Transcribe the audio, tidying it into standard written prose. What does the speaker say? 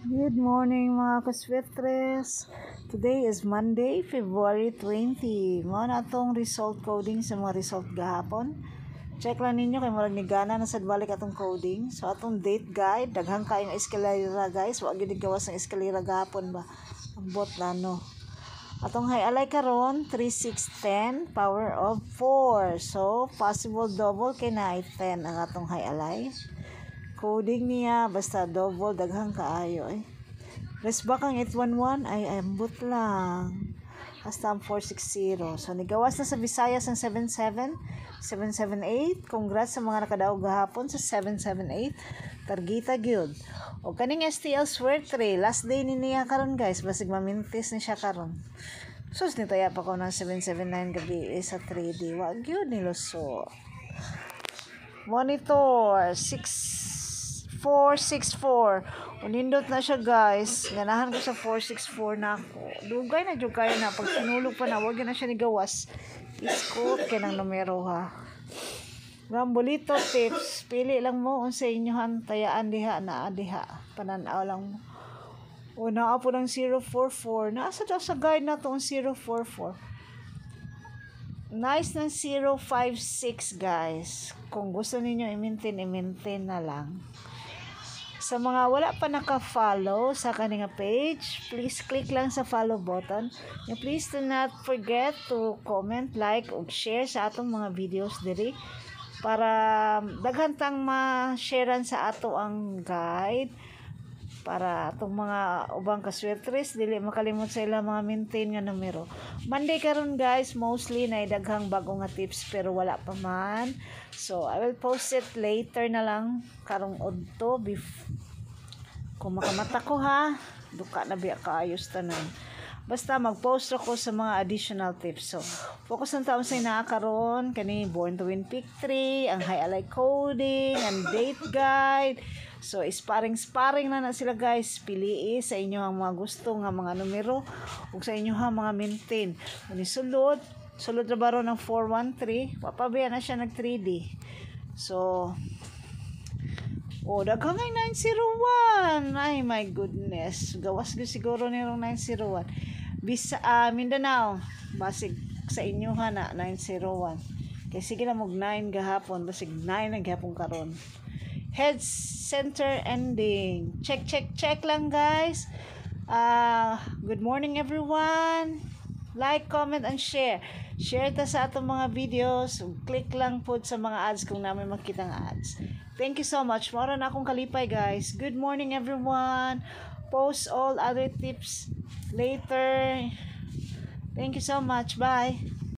Good morning mga kaswetres. Today is Monday, February 20. Mga na itong result coding sa mga result gahapon. Check lang ninyo kay marag ni Gana na sad balik atong coding. So atong date guide, daghang kayong eskalera guys. Wa gyud gawas ng eskalera gahapon ba. Ang bot lano. Atong highlight karon 3610 power of 4. So possible double kay na 10 ang atong highlight. Coding niya basta double daghang kaayo eh. Rest back ang 811 ay ambot lang. Hasta ang 460. So nigawas na sa Visayas ang 77, 778. Congrats sa mga nakadaog gahapon sa 778. Targeta gyud. O kaning STL Swear 3, last day ni niya karon guys, basig mamintis ni siya karon. Sus ni taya pa ko ng 779 gabi sa 3D. Wa gyud ni loso. Monitor 464. Unindot na siya guys. Ganahan ko sa 464 na ako. Dugay na jud kayo na. Pag sinulog pa na, wag na siya ni gawas. Iskot kay ng numero ha. Rambolito tips. Pili lang mo unsa inyohan tayaan diha na diha. Pananaw lang mo. O naa po ng 044. Nasa daw sa guide na to ang 044. Nice ng 056 guys. Kung gusto ninyo i-maintain na lang. Sa mga wala pa naka-follow sa kaninga page, please click lang sa follow button. And please do not forget to comment, like, ug share sa atong mga videos diri para daghan tang ma-sharean sa ato ang guide para atong mga ubang kaswertres dili makalimot sa ilang mga maintain nga numero. Monday karon guys, mostly na daghang bago nga tips pero wala pa man. So I will post it later na lang karong udto kung makamata ko ha. Duka na biya kaayos tanan. Basta mag-post ako sa mga additional tips. So, focus ang taon sa inakaroon. Kani Born to Win Pick 3, ang High Ally Coding, ang Date Guide. So, sparring na sila guys. Pili sa inyo ang mga gusto nga mga numero ug sa inyo ha mga maintain. Kani sulod ra baro ng 413, wapabiya na siya nag 3D. So, daghang 901. Ay my goodness. Gawas gyud siguro nirong 901. Mindanao, basig sa inyo ha na 901. Kay sige na mag 9 gahapon, basig 9 na gahapon karon. Head center ending. Check lang guys. Good morning everyone. Like, comment, and share. Share ta sa atong mga videos. Click lang po sa mga ads kung namin makita ng ads. Thank you so much. Mara na akong kalipay guys. Good morning everyone. Post all other tips later. Thank you so much. Bye.